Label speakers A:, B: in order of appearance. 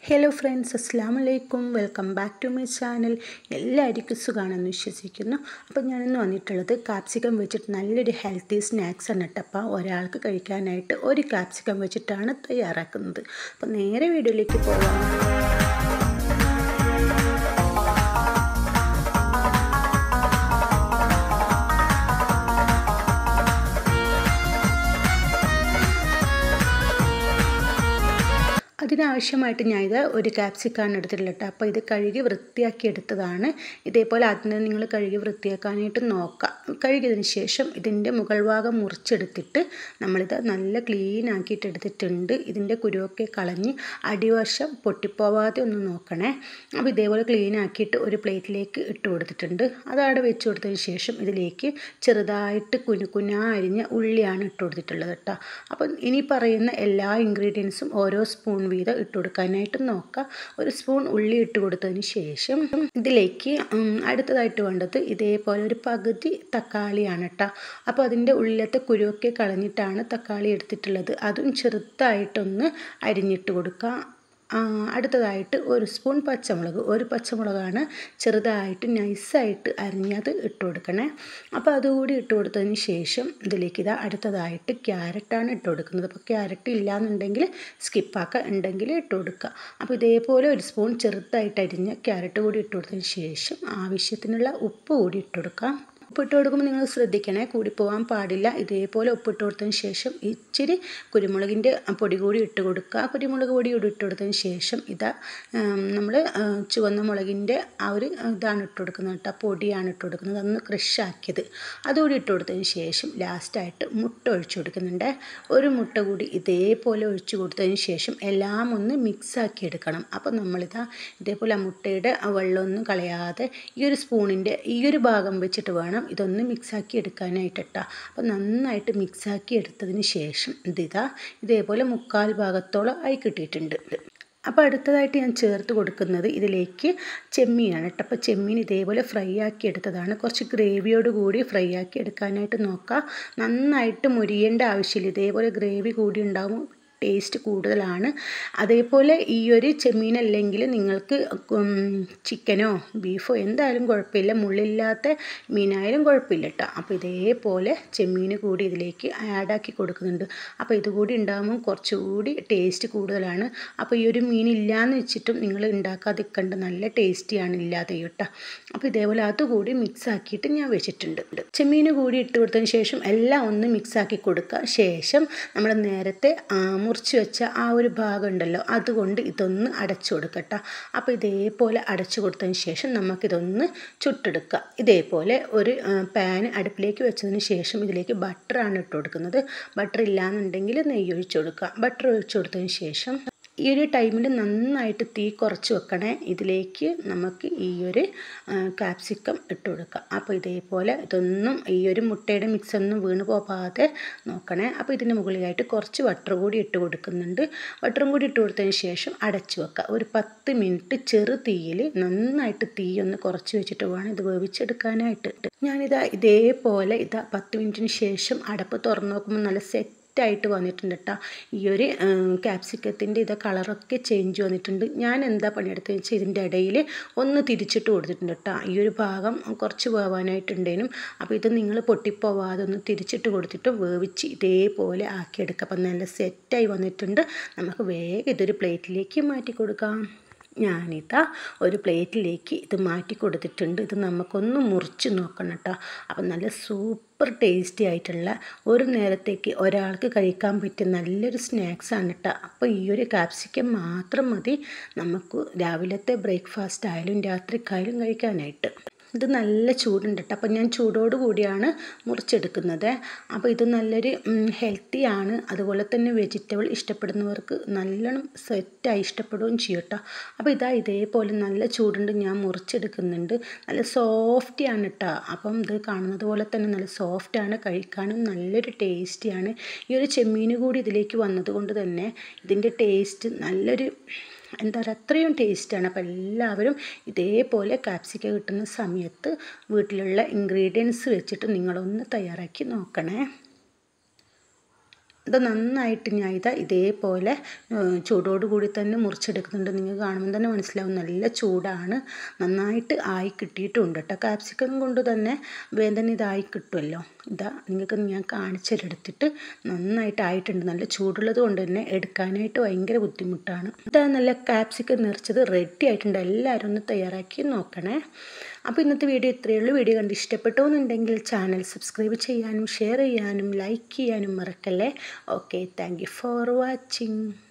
A: Hello friends, അസ്സലാമു അലൈക്കും. Welcome back to my channel. എല്ലാവർക്കും സുഖമാണെന്ന് വിശ്വസിക്കുന്നു. അപ്പോൾ ഞാനിന്ന് വന്നിട്ടുള്ളത് കാപ്സിക്കം വെച്ചിട്ട് നല്ലൊരു ഹെൽത്തി സ്നാക്സ് ആണ് കേട്ടോ. അപ്പോൾ ഒരാൾക്ക് കഴിക്കാനായിട്ട് ഒരു കാപ്സിക്കം വെച്ചിട്ടാണ് തയ്യാറാക്കുന്നത്. അപ്പോൾ നേരെ വീഡിയോയിലേക്ക് പോകാം. അതിനാവശ്യമായിട്ട് ഞാൻ ഒരു ക്യാപ്സിക്കാണ് എടുത്തിട്ടുള്ളത് കേട്ടോ. അപ്പോൾ ഇത് കഴുകി വൃത്തിയാക്കി എടുത്തതാണ്. ഇതേപോലെ അതിനെ നിങ്ങൾ കഴുകി വൃത്തിയാക്കാനായിട്ട് നോക്കുക. കഴുകിയതിന് ശേഷം ഇതിൻ്റെ മുകൾ ഭാഗം മുറിച്ചെടുത്തിട്ട് നമ്മളിത് നല്ല ക്ലീൻ ആക്കിയിട്ട് എടുത്തിട്ടുണ്ട്. ഇതിൻ്റെ കുരുവൊക്കെ കളഞ്ഞ് അടിവശം പൊട്ടിപ്പോവാതെ ഒന്ന് നോക്കണേ. അപ്പോൾ ഇതേപോലെ ക്ലീൻ ആക്കിയിട്ട് ഒരു പ്ലേറ്റിലേക്ക് ഇട്ട് കൊടുത്തിട്ടുണ്ട്. അതവിടെ വെച്ച് കൊടുത്തതിന് ശേഷം ഇതിലേക്ക് ചെറുതായിട്ട് കുനുകുനാ അരിഞ്ഞ ഉള്ളിയാണ് ഇട്ട് കൊടുത്തിട്ടുള്ളത് കേട്ടോ. അപ്പം ഇനി പറയുന്ന എല്ലാ ഇൻഗ്രീഡിയൻസും ഓരോ സ്പൂൺ വീതം ഇട്ട് കൊടുക്കാനായിട്ട് നോക്കുക. ഒരു സ്പൂൺ ഉള്ളി ഇട്ട് കൊടുത്തതിന് ശേഷം ഇതിലേക്ക് അടുത്തതായിട്ട് വേണ്ടത് ഇതേപോലെ ഒരു പകുതി തക്കാളിയാണ് കേട്ടോ. അപ്പോൾ അതിൻ്റെ ഉള്ളിലത്തെ കുരുവൊക്കെ കളഞ്ഞിട്ടാണ് തക്കാളി എടുത്തിട്ടുള്ളത്. അതും ചെറുതായിട്ടൊന്ന് അരിഞ്ഞിട്ട് കൊടുക്കുക. അടുത്തതായിട്ട് ഒരു സ്പൂൺ പച്ചമുളക്, ഒരു പച്ചമുളകാണ് ചെറുതായിട്ട് നൈസായിട്ട് അരിഞ്ഞത് ഇട്ട് കൊടുക്കണേ. അപ്പോൾ അതുകൂടി ഇട്ട് കൊടുത്തതിന് ശേഷം ഇതിലേക്ക് അടുത്തതായിട്ട് ക്യാരറ്റാണ് ഇട്ട് കൊടുക്കുന്നത്. അപ്പോൾ ക്യാരറ്റ് ഇല്ലയെന്നുണ്ടെങ്കിൽ സ്കിപ്പാക്കുക, ഉണ്ടെങ്കിൽ ഇട്ട് കൊടുക്കുക. അപ്പോൾ ഇതേപോലെ ഒരു സ്പൂൺ ചെറുതായിട്ട് അരിഞ്ഞ ക്യാരറ്റ് കൂടി ഇട്ട് കൊടുത്തതിന് ശേഷം ആവശ്യത്തിനുള്ള ഉപ്പ് കൂടി ഇട്ട് കൊടുക്കാം. ഉപ്പിട്ട് കൊടുക്കുമ്പോൾ നിങ്ങൾ ശ്രദ്ധിക്കണേ, കൂടി പോകാൻ പാടില്ല. ഇതേപോലെ ഉപ്പിട്ട് കൊടുത്തതിന് ശേഷം ഇച്ചിരി കുരുമുളകിൻ്റെ പൊടി കൂടി ഇട്ട് കൊടുക്കുക. കുരുമുളക് പൊടി കൂടി ഇട്ട് കൊടുത്തതിന് ശേഷം നമ്മൾ ചുവന്ന മുളകിൻ്റെ ഇതാണ് ഇട്ട് കൊടുക്കുന്നത് കേട്ടോ, പൊടിയാണ് ഇട്ട് കൊടുക്കുന്നത്, അതൊന്ന് ക്രഷാക്കിയത്. അതുകൂടി ഇട്ട് കൊടുത്തതിന് ശേഷം ലാസ്റ്റായിട്ട് മുട്ട ഒഴിച്ചു കൊടുക്കുന്നുണ്ട്. ഒരു മുട്ട കൂടി ഇതേപോലെ ഒഴിച്ചു കൊടുത്തതിന് ശേഷം എല്ലാം ഒന്ന് മിക്സാക്കി എടുക്കണം. അപ്പോൾ ഇതേപോലെ ആ മുട്ടയുടെ വെള്ളമൊന്നും കളയാതെ ഈ ഒരു സ്പൂണിൻ്റെ ഈ ഒരു ഭാഗം വെച്ചിട്ട് വേണം ഇതൊന്ന് മിക്സാക്കി എടുക്കാനായിട്ട് കേട്ടോ. അപ്പോൾ നന്നായിട്ട് മിക്സാക്കി എടുത്തതിന് ശേഷം ഇതേപോലെ 1/4 ഭാഗത്തോളം ആയി കിട്ടിയിട്ടുണ്ട്. അപ്പോൾ അടുത്തതായിട്ട് ഞാൻ ചേർത്ത് കൊടുക്കുന്നത് ഇതിലേക്ക് ചെമ്മീനാണ് കേട്ടോ. അപ്പോൾ ചെമ്മീൻ ഇതേപോലെ ഫ്രൈ ആക്കി എടുത്തതാണ്. കുറച്ച് ഗ്രേവിയോട് കൂടി ഫ്രൈ ആക്കി എടുക്കാനായിട്ട് നോക്കുക. നന്നായിട്ട് മുരിയേണ്ട ആവശ്യമില്ല. ഇതേപോലെ ഗ്രേവി കൂടി ഉണ്ടാവും, ടേസ്റ്റ് കൂടുതലാണ്. അതേപോലെ ഈ ഒരു ചെമ്മീനല്ലെങ്കിൽ നിങ്ങൾക്ക് ചിക്കനോ ബീഫോ എന്തായാലും കുഴപ്പമില്ല, മുള്ളില്ലാത്ത മീനായാലും കുഴപ്പമില്ല കേട്ടോ. അപ്പോൾ ഇതേപോലെ ചെമ്മീൻ കൂടി ഇതിലേക്ക് ആഡാക്കി കൊടുക്കുന്നുണ്ട്. അപ്പോൾ ഇതുകൂടി ഉണ്ടാകുമ്പോൾ കുറച്ചുകൂടി ടേസ്റ്റ് കൂടുതലാണ്. അപ്പോൾ ഈ ഒരു മീൻ ഇല്ലയെന്ന് വെച്ചിട്ടും നിങ്ങൾ ഉണ്ടാക്കാതിരിക്കേണ്ട, നല്ല ടേസ്റ്റിയാണ് ഇല്ലാതെ കേട്ടോ. അപ്പോൾ ഇതേപോലെ അതുകൂടി മിക്സ് ആക്കിയിട്ട് ഞാൻ വെച്ചിട്ടുണ്ട്. ചെമ്മീൻ കൂടി ഇട്ട് കൊടുത്തതിന് ശേഷം എല്ലാം ഒന്ന് മിക്സാക്കി കൊടുക്കുക. ശേഷം നമ്മൾ നേരത്തെ മുറിച്ച് വെച്ച ആ ഒരു ഭാഗം ഉണ്ടല്ലോ, അതുകൊണ്ട് ഇതൊന്ന് അടച്ചു കൊടുക്കട്ടോ. അപ്പോൾ ഇതേപോലെ അടച്ചു കൊടുത്തതിന് ശേഷം നമുക്കിതൊന്ന് ചുട്ടെടുക്കുക. ഇതേപോലെ ഒരു പാൻ അടുപ്പിലേക്ക് വെച്ചതിന് ശേഷം ഇതിലേക്ക് ബട്ടറാണ് ഇട്ട് കൊടുക്കുന്നത്. ബട്ടർ ഇല്ലയെന്നുണ്ടെങ്കിൽ നെയ്യ് ഒഴിച്ചു കൊടുക്കുക. ബട്ടർ ഒഴിച്ചു കൊടുത്തതിന് ശേഷം ഈ ഒരു ടൈമിൽ നന്നായിട്ട് തീ കുറച്ച് വെക്കണേ. ഇതിലേക്ക് നമുക്ക് ഈ ഒരു കാപ്സിക്കം ഇട്ട് കൊടുക്കാം. അപ്പോൾ ഇതേപോലെ ഇതൊന്നും ഈ ഒരു മുട്ടയുടെ മിക്സൊന്നും വീണ് പോകാതെ നോക്കണേ. അപ്പോൾ ഇതിന് മുകളിലായിട്ട് കുറച്ച് ബട്ടർ കൂടി ഇട്ട് കൊടുക്കുന്നുണ്ട്. ബട്ടറും കൂടി ഇട്ട് കൊടുത്തതിന് ശേഷം അടച്ചു വെക്കുക. ഒരു 10 മിനിറ്റ് ചെറു തീയിൽ നന്നായിട്ട് തീ ഒന്ന് കുറച്ച് വെച്ചിട്ട് വേണം ഇത് വേവിച്ചെടുക്കാനായിട്ട്. ഇതേപോലെ 10 മിനിറ്റിന് ശേഷം അടപ്പ് തുറന്ന് നോക്കുമ്പോൾ നല്ല ആയിട്ട് വന്നിട്ടുണ്ട് കേട്ടോ. ഈ ഒരു ക്യാപ്സിക്കത്തിൻ്റെ കളറൊക്കെ ചേഞ്ച് വന്നിട്ടുണ്ട്. ഞാൻ എന്താ പണിയെടുത്തതെന്ന് വെച്ചാൽ ഇതിൻ്റെ ഇടയിൽ ഒന്ന് തിരിച്ചിട്ട് കൊടുത്തിട്ടുണ്ട് കേട്ടോ. ഈ ഒരു ഭാഗം കുറച്ച് വേവാനായിട്ടുണ്ടേനും. അപ്പോൾ ഇത് നിങ്ങൾ പൊട്ടിപ്പോവാതെ ഒന്ന് തിരിച്ചിട്ട് കൊടുത്തിട്ട് വേവിച്ച് ഇതേപോലെ ആക്കിയെടുക്കുക. അപ്പം നല്ല സെറ്റായി വന്നിട്ടുണ്ട്. നമുക്ക് വേഗം ഇതൊരു പ്ലേറ്റിലേക്ക് മാറ്റി കൊടുക്കാം. ഒരു പ്ലേറ്റിലേക്ക് ഇത് മാറ്റി കൊടുത്തിട്ടുണ്ട്. ഇത് നമുക്കൊന്ന് മുറിച്ച് നോക്കണം കേട്ടോ. അപ്പം നല്ല സൂപ്പർ ടേസ്റ്റി ആയിട്ടുള്ള ഒരു നേരത്തേക്ക് ഒരാൾക്ക് കഴിക്കാൻ പറ്റിയ നല്ലൊരു സ്നാക്സാണ് കേട്ടോ. അപ്പോൾ ഈ ഒരു കാപ്സിക്കം മാത്രം മതി നമുക്ക് രാവിലത്തെ ബ്രേക്ക്ഫാസ്റ്റ് ആയാലും രാത്രിക്കായാലും കഴിക്കാനായിട്ട്. ഇത് നല്ല ചൂടുണ്ട് കേട്ടോ. അപ്പോൾ ഞാൻ ചൂടോട് കൂടിയാണ് മുറിച്ചെടുക്കുന്നത്. അപ്പോൾ ഇത് നല്ലൊരു ഹെൽത്തിയാണ്. അതുപോലെ തന്നെ വെജിറ്റബിൾ ഇഷ്ടപ്പെടുന്നവർക്ക് നല്ലോണം സെറ്റായി ഇഷ്ടപ്പെടുകയും ചെയ്യും കേട്ടോ. അപ്പോൾ ഇതേപോലെ നല്ല ചൂടുണ്ട്, ഞാൻ മുറിച്ചെടുക്കുന്നുണ്ട്. നല്ല സോഫ്റ്റിയാണ് കേട്ടോ. അപ്പം ഇത് കാണുന്നത് പോലെ തന്നെ നല്ല സോഫ്റ്റാണ്, കഴിക്കാനും നല്ലൊരു ടേസ്റ്റിയാണ്. ഈ ഒരു ചെമ്മീൻ കൂടി ഇതിലേക്ക് വന്നതുകൊണ്ട് തന്നെ ഇതിൻ്റെ ടേസ്റ്റ് നല്ലൊരു അത്രയും ടേസ്റ്റാണ്. അപ്പോൾ എല്ലാവരും ഇതേപോലെ കാപ്സിക്കം കിട്ടുന്ന സമയത്ത് വീട്ടിലുള്ള ഇൻഗ്രീഡിയൻസ് വെച്ചിട്ട് നിങ്ങളൊന്ന് തയ്യാറാക്കി നോക്കണേ. ഇത് നന്നായിട്ട് ഞാൻ ഇതേപോലെ ചൂടോടുകൂടി തന്നെ മുറിച്ചെടുക്കുന്നുണ്ട്. നിങ്ങൾക്ക് കാണുമ്പോൾ തന്നെ മനസ്സിലാവും നല്ല ചൂടാണ്. നന്നായിട്ട് ആയി കിട്ടിയിട്ടുണ്ട് കേട്ടോ. കാപ്സിക്കം കൊണ്ട് തന്നെ വേഗം ഇതായി കിട്ടുമല്ലോ. നിങ്ങൾക്ക് ഞാൻ കാണിച്ചെടുത്തിട്ട് നന്നായിട്ട് ആയിട്ടുണ്ട്. നല്ല ചൂടുള്ളത് കൊണ്ട് തന്നെ എടുക്കാനായിട്ട് ഭയങ്കര ബുദ്ധിമുട്ടാണ്. നല്ല കാപ്സിക്കം നിറച്ചത് റെഡി ആയിട്ടുണ്ട്. എല്ലാവരും ഒന്ന് തയ്യാറാക്കി നോക്കണേ. അപ്പോൾ ഇന്നത്തെ വീഡിയോ ഇത്രയേ ഉള്ളൂ. വീഡിയോ കണ്ട് ഇഷ്ടപ്പെട്ടു എന്നുണ്ടെങ്കിൽ ചാനൽ സബ്സ്ക്രൈബ് ചെയ്യാനും ഷെയർ ചെയ്യാനും ലൈക്ക് ചെയ്യാനും മറക്കല്ലേ. Okay, thank you for watching.